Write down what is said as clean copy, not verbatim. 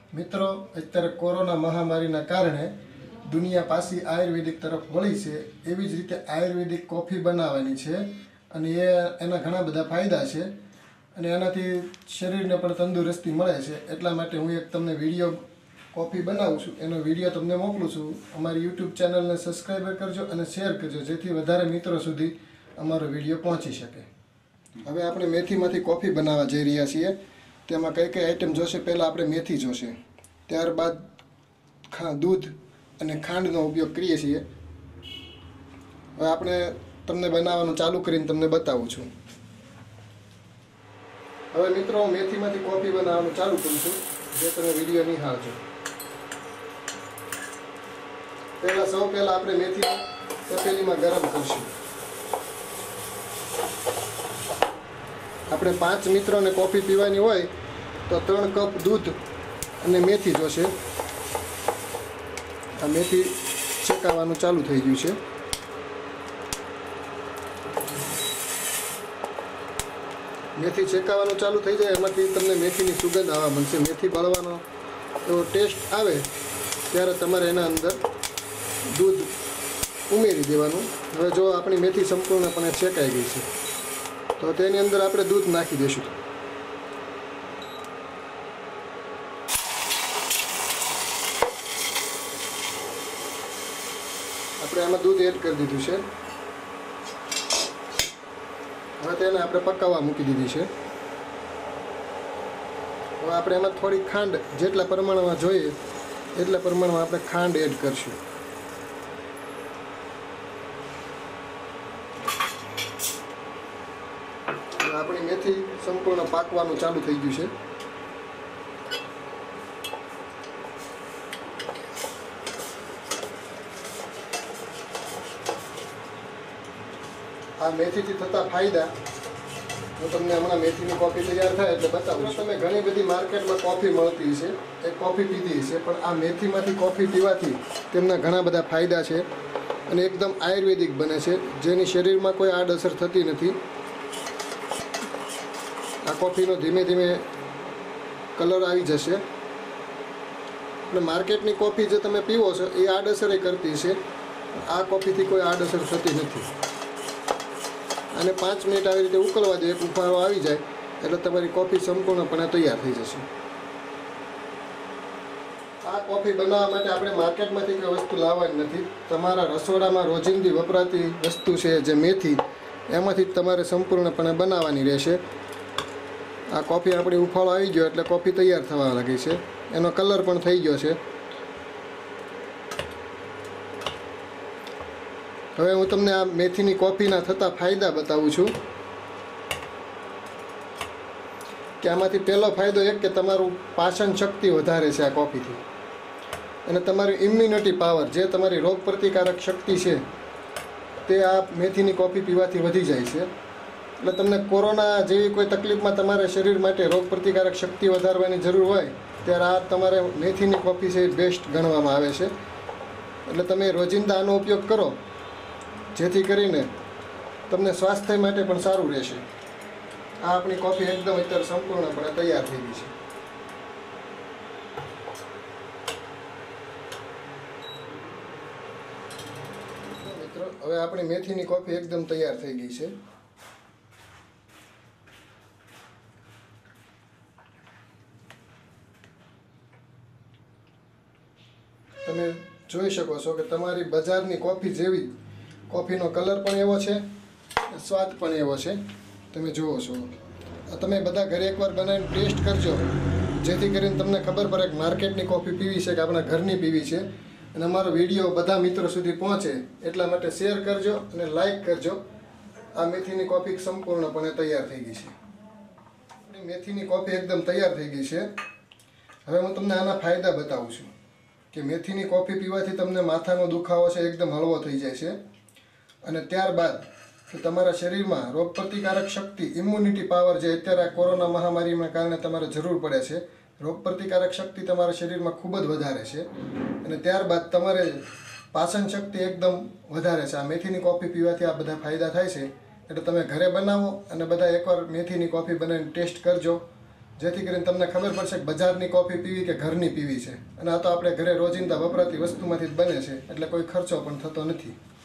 મિત્રો, અત્યારે કોરોના મહામારીના કારણે દુનિયા પાછી આયુર્વેદિક તરફ વળી છે. એવી જ રીતે આયુર્વેદિક કોફી બનાવવાની છે અને એના ઘણા બધા ફાયદા છે અને એનાથી શરીરને પણ તંદુરસ્તી મળે છે. એટલા માટે હું એક તમને વિડીયો કોફી બનાવું છું, એનો વિડીયો તમને મોકલું છું. અમારી યુટ્યુબ ચેનલને સબસ્ક્રાઈબર કરજો અને શેર કરજો, જેથી વધારે મિત્રો સુધી અમારો વિડીયો પહોંચી શકે. હવે આપણે મેથીમાંથી કોફી બનાવવા જઈ રહ્યા છીએ. તેમાં કઈ કઈ આઈટમ જોશે? પહેલાં આપણે મેથી જોશે, ત્યારબાદ દૂધ અને ખાંડનો ઉપયોગ કરીએ છીએ. હવે આપણે તમને બનાવવાનું ચાલુ કરીને તમને બતાવું છું. હવે મિત્રો, હું મેથીમાંથી કોફી બનાવવાનું ચાલુ કરું છું, જે તમે વિડીયો નિહાળજો. સૌ પહેલાં આપણે મેથી તપેલીમાં ગરમ કરશું. આપણે 5 મિત્રોને કોફી પીવાની હોય તો 3 કપ દૂધ અને મેથી જોશે. આ મેથી શેકાવાનું ચાલુ થઈ ગયું છે. મેથી શેકાવાનું ચાલુ થઈ જાય, એમાંથી તમને મેથીની સુગંધ આવવા મળશે. મેથી બળવાનો એવો ટેસ્ટ આવે ત્યારે તમારે એના અંદર દૂધ ઉમેરી દેવાનું. હવે જો આપણી મેથી સંપૂર્ણપણે શેકાઈ ગઈ છે તો તેની અંદર આપણે દૂધ નાખી દઈશું. આપણે આમાં દૂધ એડ કરી દીધું છે. હવે તેને આપણે પકાવવા મૂકી દીધી છે. હવે આપણે એમાં થોડી ખાંડ, જેટલા પ્રમાણમાં જોઈએ એટલા પ્રમાણમાં આપણે ખાંડ એડ કરશું. આપણી મેથી સંપૂર્ણ પાકવાનું ચાલુ થઈ ગયું છે. આ મેથીથી થતા ફાયદા હું તમને હમણાં મેથીની કોફી તૈયાર થાય એટલે બતાવું છું. તમે ઘણી બધી માર્કેટમાં કોફી મળતી છે, એ કોફી પીધી છે, પણ આ મેથીમાંથી કોફી પીવાથી તેમના ઘણા બધા ફાયદા છે અને એકદમ આયુર્વેદિક બને છે, જેની શરીરમાં કોઈ આડઅસર થતી નથી. આ કોફીનો ધીમે ધીમે કલર આવી જશે. અને માર્કેટની કોફી જે તમે પીવો છો એ આડઅસર કરતી છે, આ કોફીથી કોઈ આડઅસર થતી નથી. અને 5 મિનિટ આવી રીતે ઉકળવા દે, એક ઉફાળો આવી જાય એટલે તમારી કોફી સંપૂર્ણપણે તૈયાર થઈ જશે. આ કોફી બનાવવા માટે આપણે માર્કેટમાંથી કોઈ વસ્તુ લાવવાની નથી. તમારા રસોડામાં રોજિંદી વપરાતી વસ્તુ છે જે મેથી, એમાંથી જ તમારે સંપૂર્ણપણે બનાવવાની રહેશે. આ કોફી આપણી ઉફાળો આવી ગયો એટલે કોફી તૈયાર થવા લાગી છે. એનો કલર પણ થઈ ગયો છે. હવે હું તમને આ મેથીની કોફીના થતા ફાયદા બતાવું છું. કે આમાંથી પહેલો ફાયદો એક કે તમારું પાચન શક્તિ વધારે છે આ કોફીથી, અને તમારી ઇમ્યુનિટી પાવર, જે તમારી રોગ પ્રતિકારક શક્તિ છે, તે આ મેથીની કોફી પીવાથી વધી જાય છે. એટલે તમને કોરોના જેવી કોઈ તકલીફમાં તમારે શરીર માટે રોગ પ્રતિકારક શક્તિ વધારવાની જરૂર હોય ત્યારે આ તમારે મેથીની કોફી છે એ બેસ્ટ ગણવામાં આવે છે. એટલે તમે રોજિંદા આનો ઉપયોગ કરો, જેથી કરીને તમને સ્વાસ્થ્ય માટે પણ સારું રહેશે. આ આપણી કોફી એકદમ અત્યારે સંપૂર્ણપણે તૈયાર થઈ ગઈ છે. મિત્રો, હવે આપણી મેથીની કોફી એકદમ તૈયાર થઈ ગઈ છે. તમે જોઈ શકો છો કે તમારી બજારની કોફી જેવી કોફીનો કલર પણ એવો છે, સ્વાદ પણ એવો છે. તમે જુઓ છો. તમે બધા ઘરે એકવાર બનાવીને ટેસ્ટ કરજો, જેથી કરીને તમને ખબર પડે કે માર્કેટની કોફી પીવી છે કે આપણા ઘરની પીવી છે. અને અમારો વિડીયો બધા મિત્રો સુધી પહોંચે એટલા માટે શેર કરજો અને લાઈક કરજો. આ મેથીની કોફી સંપૂર્ણપણે તૈયાર થઈ ગઈ છે. મેથીની કોફી એકદમ તૈયાર થઈ ગઈ છે. હવે હું તમને આના ફાયદા બતાવું છું કે મેથીની કોફી પીવાથી તમને માથાનો દુખાવો છે એકદમ હળવો થઈ જાય છે. અને ત્યારબાદ તમારા શરીરમાં રોગ પ્રતિકારક શક્તિ, ઇમ્યુનિટી પાવર, જે અત્યારે કોરોના મહામારીના કારણે તમારે જરૂર પડે છે, રોગ પ્રતિકારક શક્તિ તમારા શરીરમાં ખૂબ જ વધારે છે. અને ત્યારબાદ તમારે પાચન શક્તિ એકદમ વધારે છે. આ મેથીની કોફી પીવાથી આ બધા ફાયદા થાય છે. એટલે તમે ઘરે બનાવો અને બધા એકવાર મેથીની કોફી બનાવીને ટેસ્ટ કરજો જેથી કરીને તમને ખબર પડશે કે બજારની કોફી પીવી કે ઘરની પીવી છે. અને આ તો આપણે ઘરે રોજિંદા વપરાતી વસ્તુમાંથી જ બને છે એટલે કોઈ ખર્ચો પણ થતો નથી.